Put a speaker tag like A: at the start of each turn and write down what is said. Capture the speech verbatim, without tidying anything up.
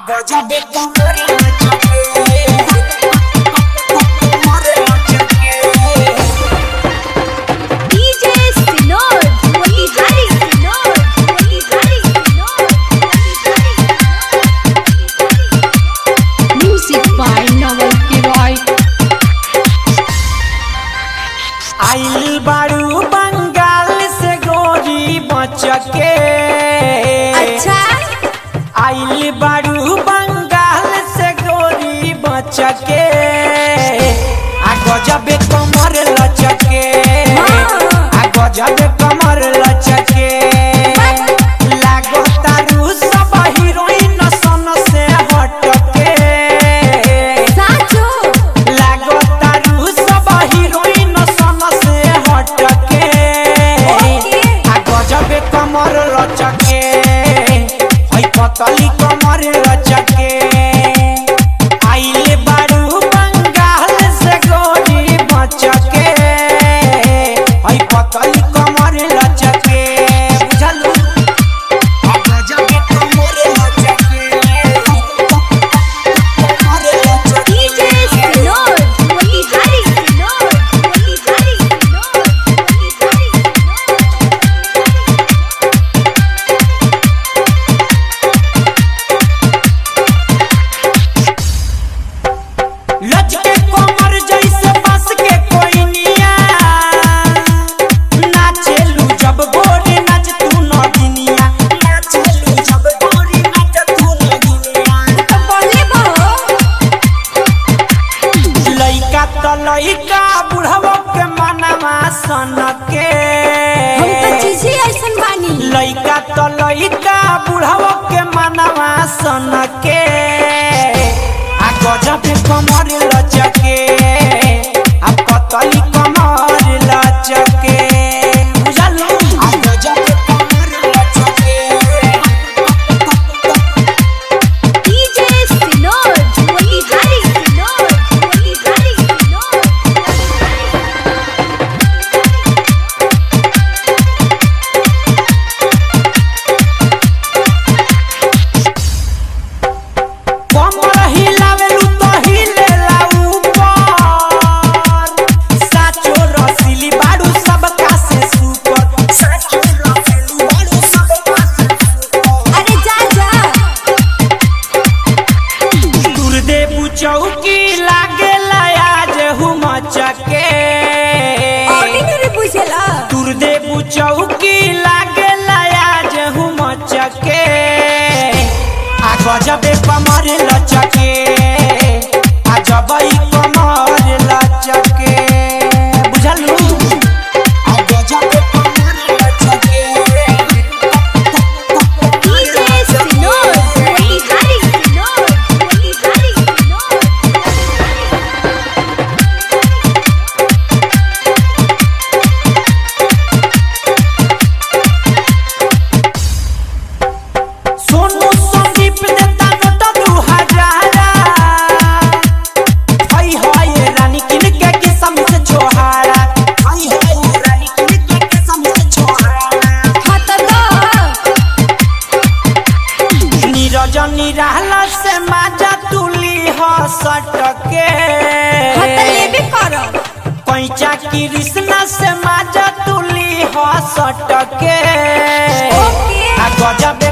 A: गजबे कमरे चके कमरे चके
B: डीजे सिनोर वही हरी सिनोर वही हरी सिनोर म्यूजिक बाय नवल किरॉय।
A: आइल बारू बंगाल से गोरी बचके।
B: अच्छा
A: आइल बारू बंगाल से गोरी बचके आ गजबे कमर लचके आ गजबे कमर लचके लागो तारू सब हीरोइन सन से हटके
B: साचो
A: लागो तारू सब हीरोइन सन से हटके आ गजबे कमर लचके पतली कमर लचके आइले बारू बंगाल से गोरी बचके हई पतली कमर लचके बुझलू गजबे कमर लचके कमर लचके
B: डीजे सिनोर वही हरी सिनोर वही हरी सिनोर वही हरी
A: लचके कमर जैसे बस के कोई निया नाचेलू जब गोरी नाच तू नगिनिया नाचेलू जब गोरी नाच तू नगिनिया
B: बोले बो
A: लइका त लइका बुढ़वा के मनवा सनके
B: हम तो चीज़ी ऐसन बानी
A: लइका त लइका बुढ़वा के मनवा सनके आ गजबे कमर लचके आ पतली कमर लचके बुझलू आ गजबे कमर लचके
B: डीजे सिनोर वही हरी सिनोर वही हरी सिनोर
A: कमर हिलावेलू तो हिलेला ऊपर साचो रसीली बाड़ू सबका से सुपर साचो रसीली बाड़ू सबका से सुपर
B: अरे जा जा
A: दुर्देव चौकी लागेला आज हुमचके
B: ऑर्डिनरी बुझेला
A: दुर्देव चौकी लागेला आज हुमचके आ गजबे कमर लचके आ जबई कमर लचके बुझलू आ गजबे कमर लचके
B: डीजे सिनोर वही हरी सिनोर वही हरी सिनोर
A: सोनू संदीप देता नोट दू हजारा हई हई रानी किन के किस्म से छोहारा हई हई रानी किन के किस्म से छोहारा
B: हाथ दो
A: नीरज निराला से माजा तुली हसटके
B: हाथ लेबे करो
A: पैचा कृष्णा से माजा तुली हसटके
B: ओके
A: आ गजबे